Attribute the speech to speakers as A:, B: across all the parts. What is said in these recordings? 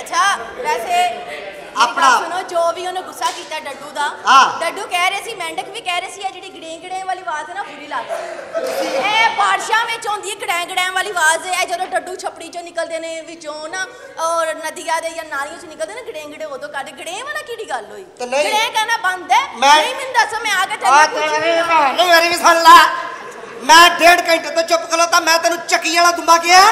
A: अच्छा वैसे
B: अपना
A: सुनो जो भी उन्हें गुस्सा किया डड्डू दा डड्डू कह रहे सी मेंढक भी कह रहे सी जिहड़ी गड़े गड़े वाली आवाज है ना बुरी लगदी ए बारिशां विच होंदी गड़े गड़े वाली आवाज है जदों डड्डू छपड़ी चों निकलदे ने विचों ना और नदियां दे या नालियां चों निकलदे ने गड़े गड़े उदों कद गड़े वाला कीड़ी गल होई गड़े कहना बंद है नहीं मैनूं दस मैं आके
B: नहीं मेरी भी सुन ला मैं 1.5 घंटे तो चुप खलोता मैं तेनू चक्की वाला दुंबा किया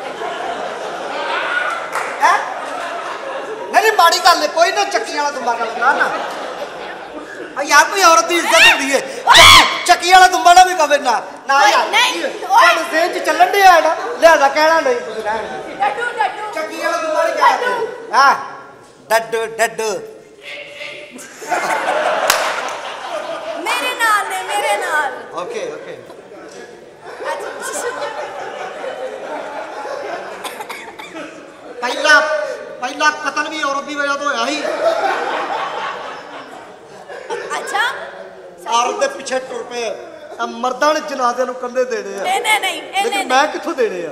B: नहीं माड़ी गल है कोई ना चक्की वाला दुंबा करना ना यार कोई औरत की इज्जत होती है चक्की वाला दुंबा ना भी कवे ना ना यार तेरे सेन च चलन दे है ना लिहाजा कहना नहीं कुछ रहन
A: डड्डू डड्डू
B: चक्की वाला दुंबा नहीं कहते हां डड्डू डड्डू
A: मेरे नाल
B: ओके ओके पहला कतल भी औरत की वजह तो होया ही
A: अच्छा
B: औरत के पीछे टुर पे मर्दां ने जनाजे नूं कंधे देने आ
A: नहीं
B: लेकिन मैं कित्थों देने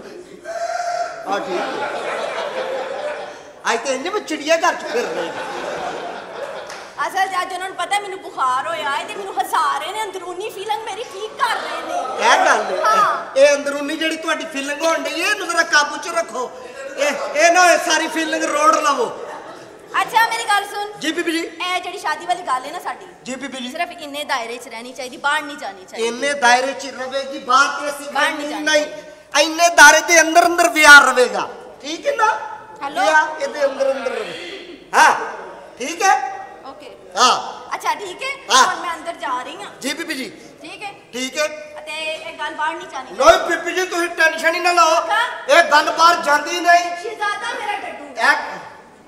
B: आ ठीक है आज तो इंज में चिड़िया घर च फिर रहे
A: असल जज उन्होंने पता मैनू बुखार होया है ते मैनू हसा रहे ने अंदरूनी फीलिंग मेरी ठीक कर रहे ने
B: क्या गल है ये अंदरूनी जेड़ी तुहाडी फीलिंग होण डई है इहनूं जरा काबू च रखो ए ना सारी फीलिंग रोड़ लवो
A: अच्छा मेरी गल सुन
B: जी बीबी जी
A: ए जेड़ी शादी वाली गल है ना साडी
B: जी बीबी जी
A: सिर्फ इन्ने दायरे च रहनी चाहिए बाहर नहीं जानी चाहिए
B: इन्ने दायरे च रवेगी बाहर ते असि बाहर नहीं इन्ने दायरे दे अंदर अंदर विहार रवेगा ठीक है ना
A: हेलो
B: इहदे अंदर अंदर हां ठीक है
A: ओके
B: हां
A: अच्छा ठीक है और मैं अंदर जा रही हूं
B: जी बीबी जी ठीक है
A: ते ए गल बाहर नहीं जानी
B: नहीं बीबी जी तुम टेंशन ही ना लो ये गल बाहर जांदी नहीं
A: शहजादा मेरा डड्डू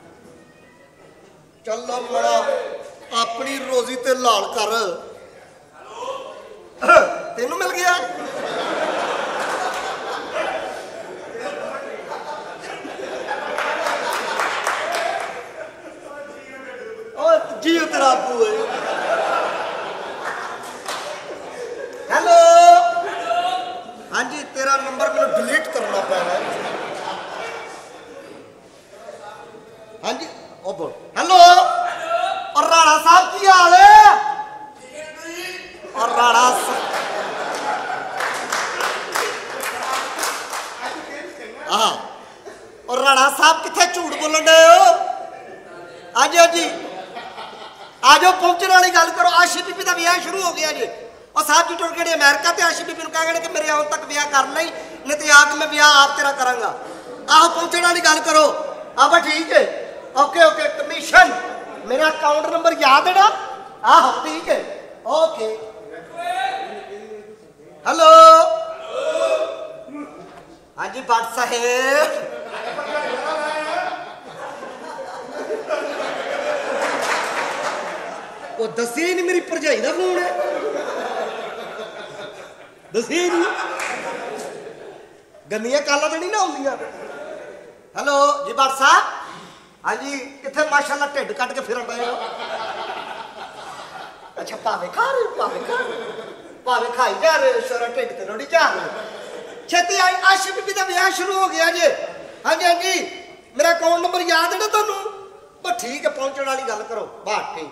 B: चलो बड़ा अपनी रोजी ते लाल कर तेनू मिल गया जी तेरा अबू है हेलो हाँ जी तेरा नंबर मैंने डिलीट करना पैना हाँ जी ओ बोल हेलो और राणा साहब की हाल है और राणा हाँ और राणा साहब किथे झूठ बोलन डे हो हाँ जी हाँ जी आ जाओ पहुंचने वाली गल करो आशी बीबी का विआह शुरू हो गया जी और साहब जी टुर गए अमेरिका ते आशी बीबी कह गए कि मेरे आउन तक विआह करना ही नहीं तो आके मैं विआह आप तेरा करांगा आहो पहुंचने वाली गल करो हाँ बस ठीक है ओके ओके कमीशन मेरा अकाउंट नंबर याद है ना आहो ठीक है ओके हेलो हाँ जी भट्ट साहेब वो दसी नहीं मेरी भरजाई का फोन है दसी नहीं गंदियां काला तो नहीं ना आउंदियां हेलो जी भट्ट साहब हाँ जी किथे माशाल्लाह ढिड कट के फिरन रहे हो अच्छा भावे खा रहे हो भावे खाई जा रहे हो शोरा ढिड ते रोटी जा रहे हो छेती आई आशी बीबी का विआह शुरू हो गया जी हाँ जी मेरा अकाउंट नंबर याद है ना तुहानू बस ठीक है पहुंचने वाली गल करो बस ठीक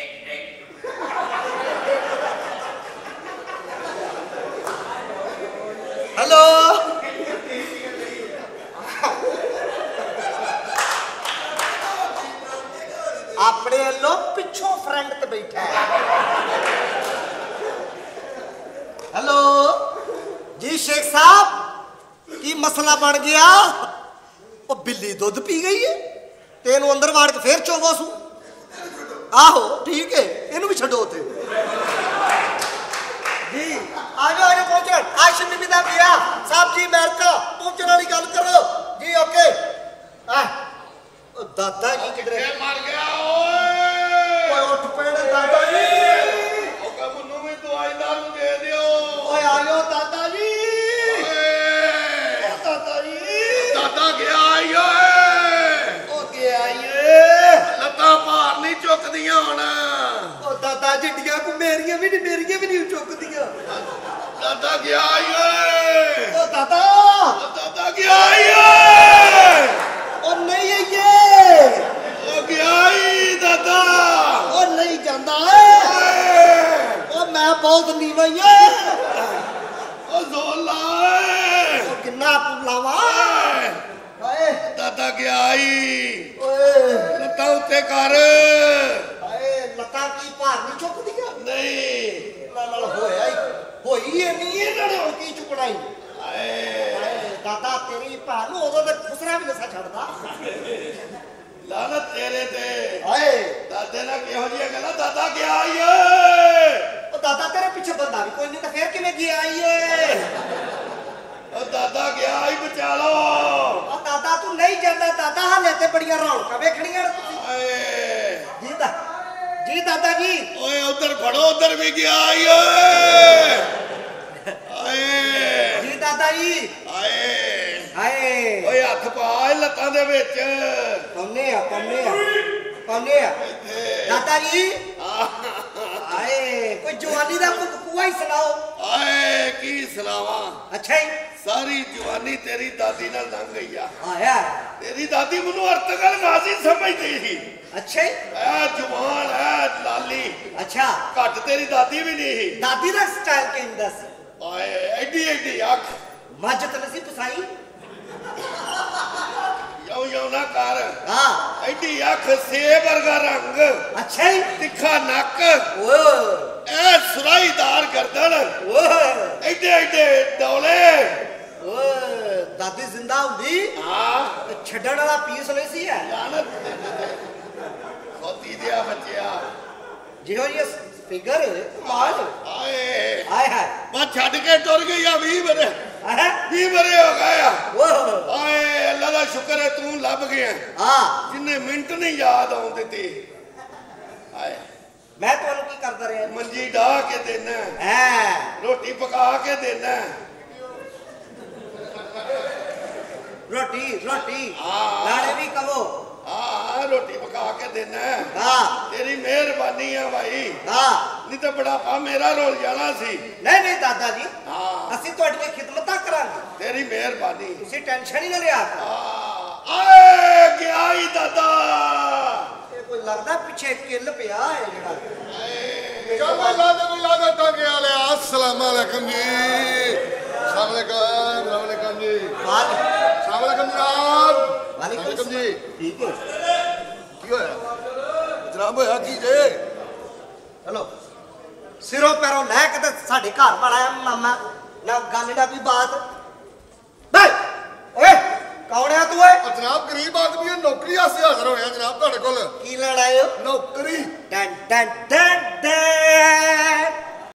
B: हेलो अपने लो पिछों फ्रेंड ते बैठा है हेलो जी शेख साहब की मसला बन गया वो बिल्ली दूध पी गई है तेन अंदर वाड़ के फिर चोवो सू आहो ठीक है इनू भी छो थे जी आजो आजो पहुंचो आशी बीबी दा विआह साहब जी अमेरिका पहुंचने वाली गल करो जी ओके दादा जी किधर
C: मर गया ओए
B: उठ पेड़े दादा जी
C: ओके मन्नू भी दवाई दारू दे दियो
B: ओए आयो दादा जी दादा जी
C: दादा गया आयो
B: ओ गया ये
C: लत्ता भार नहीं चुकदियां हुण
B: ओ दादा जिड्डियां को मेरियां भी नहीं चुकदियां
C: दादा गया आयो
B: ओ दादा
C: दादा गया आयो
B: ओ नहीं ये
C: दादा गया आई
B: ओए
C: लत्ता उत्ते कर
B: आए लता की भार नहीं चुकदियां
C: नहीं
B: नाल होया ही होई है नहीं ਇਹਨਾਂ ਨੇ ਹੁਣ ਕੀ ਚੁਕਣਾ ਹੀ
C: आए
B: दादा तेरी भार ਨੂੰ ਉਦੋਂ ਤੇ ਖੁਸਰਾ ਵੀ ਨਸਾ ਛੱਡਦਾ
C: लानत तेरे ते
B: आए
C: दादे ना किहो जी गला दादा गया आई ਓਏ
B: ਉਹ ਦਾਦਾ ਤੇਰੇ ਪਿੱਛੇ ਬੰਦਾ ਵੀ ਕੋਈ ਨਹੀਂ ਤਾਂ ਫੇਰ ਕਿਵੇਂ ਗਿਆ ਆਈਏ
C: ਓ दादा गया आई बचा लो
B: ਉਹ ਦਾਦਾ ਤੂੰ ਨਹੀਂ ਜਾਂਦਾ ਦਾਦਾ ਹਾਲੇ ਤੇ ਬੜੀਆਂ ਰੌਣਕਾਂ ਵੇਖਣੀਆਂ ਤੁਸੀਂ
C: आए
B: जी दादा जी
C: ओए उधर फड़ो उधर भी गया आई ओए आए
B: जी दादा जी
C: आए
B: आए
C: ओए हथ पा लत्तां दे विच
B: कौने आ दादा जी आए कोई जवानी दा कुआ ही सुनाओ
C: आए की सलावा
B: अच्छा ही
C: सारी जवानी तेरी दादी नाल लंघ गई आ
B: आया
C: तेरी दादी मनु अर्तगल गाजी समझदी सी
B: अच्छा ही
C: ए जवान है लाली
B: अच्छा
C: घट तेरी दादी भी नहीं
B: दादी दा स्टाइल कहंदा सी
C: आए एडी एडी अख
B: मज तो नसी पसाई
C: यो यो ना कर
B: हां
C: एडी अख सेब वर्गा रंग
B: अच्छा ही
C: तिखा नक
B: ओ
C: ए सुराईदार गर्दन
B: ओ
C: एडे एडे डोले
B: ओ दादी जिंदा हुंदी
C: हां
B: छड्डण वाला पीस नहीं सी है
C: लानत खोती दिया बच्चिया
B: जिहो ये फिगर माल
C: आए
B: आए है
C: मैं छड़ के टुर गई आ 20 बरे
B: है
C: 20 बरे हो गया
B: ओ
C: आए अल्लाह दा शुक्र है तू लभ गया
B: हां
C: जिन्ने मिनट नहीं याद आउं दित्ती आए
B: मैं ਤੁਹਾਨੂੰ ਕੀ ਕਰਦਾ ਰਿਹਾ
C: मंजी ढा के देना
B: है
C: रोटी पका के देना
B: रोटी रोटी
C: हाँ।
B: लाड़े भी कहो
C: हाँ रोटी पका के देना
B: हां
C: तेरी मेहरबानी है भाई
B: हां
C: नहीं तो बुढ़ापा मेरा रोल जाना सी
B: नहीं नहीं दादा जी
C: हाँ
B: ਅਸੀਂ ਤੁਹਾਡੀ ਖਿਦਮਤਾਂ ਕਰਾਂਗੇ
C: तेरी मेहरबानी
B: ਤੁਸੀਂ ਟੈਨਸ਼ਨ ਹੀ ਨਾ ਲਿਆ
C: आए गया ही दादा
B: ਇਹ ਕੋਈ ਲੱਗਦਾ ਪਿੱਛੇ ਕਿੱਲ ਪਿਆ ਹੈ ਜਿਹੜਾ
D: कोई लादे टांगे वाले अस्सलाम वालेकुम जी अस्सलाम वालेकुम जी
B: वाल
D: अस्सलाम वालेकुम जनाब
B: वालेकुम
D: जी
B: ठीक है
D: की होया जनाब होया की जे
B: हेलो सिरों पैरों ਲੈ ਕੇ ਤੇ ਸਾਡੇ ਘਰ ਬਣਾਇਆ ਮਾਮਾ ਨਾ ਗੱਲ ਨਾ ਕੋਈ ਬਾਤ ਬਈ ਓਏ ਕੌਣ ਹੈ ਤੂੰ ਓਏ
D: जनाब गरीब आदमी है नौकरी वास्ते हाजिर होया जनाब ਤੁਹਾਡੇ ਕੋਲ
B: ਕੀ ਲੈਣ ਆਏ ਹੋ
D: नौकरी
B: ਟਨ ਟਨ ਟਨ ਟਨ